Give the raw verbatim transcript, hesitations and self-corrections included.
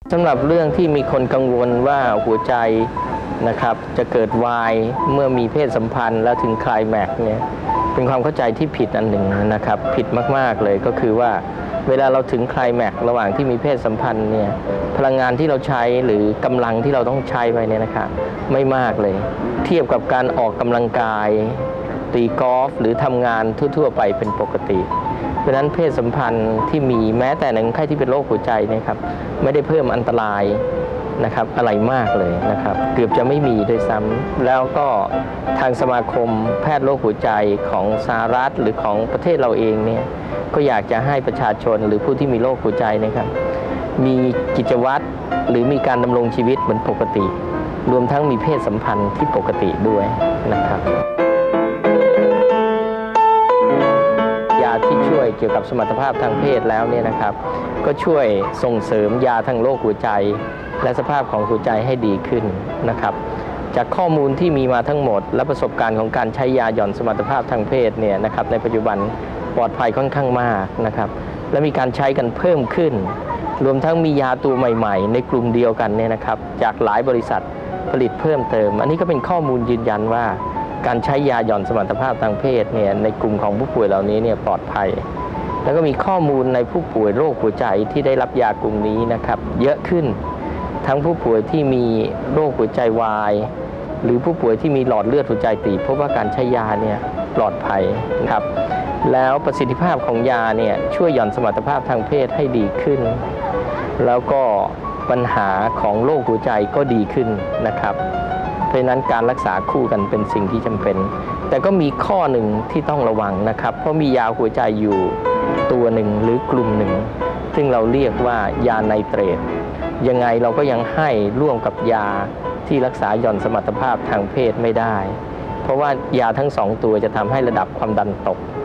สำหรับเรื่องที่มีคนกังวลว่าหัวใจนะครับจะเกิดวายเมื่อมีเพศสัมพันธ์แล้วถึงไคลแม็กซ์เนี่ยเป็นความเข้าใจที่ผิดอันหนึ่งนะครับผิดมากๆเลยก็คือว่าเวลาเราถึงไคลแม็กซ์ระหว่างที่มีเพศสัมพันธ์เนี่ยพลังงานที่เราใช้หรือกำลังที่เราต้องใช้ไปเนี่ยนะครับไม่มากเลยเทียบกับการออกกำลังกายตีกอล์ฟหรือทำงานทั่วๆไปเป็นปกติเพราะฉะนั้นเพศสัมพันธ์ที่มีแม้แต่ในคนไข้ที่เป็นโรคหัวใจนะครับไม่ได้เพิ่มอันตรายนะครับอะไรมากเลยนะครับเกือบจะไม่มีด้วยซ้ำแล้วก็ทางสมาคมแพทย์โรคหัวใจของสหรัฐหรือของประเทศเราเองเนี่ยก็อยากจะให้ประชาชนหรือผู้ที่มีโรคหัวใจนะครับมีกิจวัตรหรือมีการดำรงชีวิตเหมือนปกติรวมทั้งมีเพศสัมพันธ์ที่ปกติด้วยนะครับยาที่ช่วยเกี่ยวกับสมรรถภาพทางเพศแล้วเนี่ยนะครับก็ช่วยส่งเสริมยาทางโรคหัวใจและสภาพของหัวใจให้ดีขึ้นนะครับจากข้อมูลที่มีมาทั้งหมดและประสบการณ์ของการใช้ยาหย่อนสมรรถภาพทางเพศเนี่ยนะครับในปัจจุบันปลอดภัยค่อนข้างมากนะครับและมีการใช้กันเพิ่มขึ้นรวมทั้งมียาตัวใหม่ๆในกลุ่มเดียวกันเนี่ยนะครับจากหลายบริษัทผลิตเพิ่มเติมอันนี้ก็เป็นข้อมูลยืนยันว่าการใช้ยาหย่อนสมรรถภาพทางเพศเนี่ยในกลุ่มของผู้ป่วยเหล่านี้เนี่ยปลอดภัยแล้วก็มีข้อมูลในผู้ป่วยโรคหัวใจที่ได้รับยากลุ่มนี้นะครับเยอะขึ้นทั้งผู้ป่วยที่มีโรคหัวใจวายหรือผู้ป่วยที่มีหลอดเลือดหัวใจตีบพบว่าการใช้ยาเนี่ยปลอดภัยนะครับแล้วประสิทธิภาพของยาเนี่ยช่วยหย่อนสมรรถภาพทางเพศให้ดีขึ้นแล้วก็ปัญหาของโรคหัวใจก็ดีขึ้นนะครับเพราะฉะนั้นการรักษาคู่กันเป็นสิ่งที่จำเป็นแต่ก็มีข้อหนึ่งที่ต้องระวังนะครับเพราะมียาหัวใจอยู่ตัวหนึ่งหรือกลุ่มหนึ่งซึ่งเราเรียกว่ายาไนเตรตยังไงเราก็ยังให้ร่วมกับยาที่รักษาหย่อนสมรรถภาพทางเพศไม่ได้เพราะว่ายาทั้งสองตัวจะทำให้ระดับความดันตก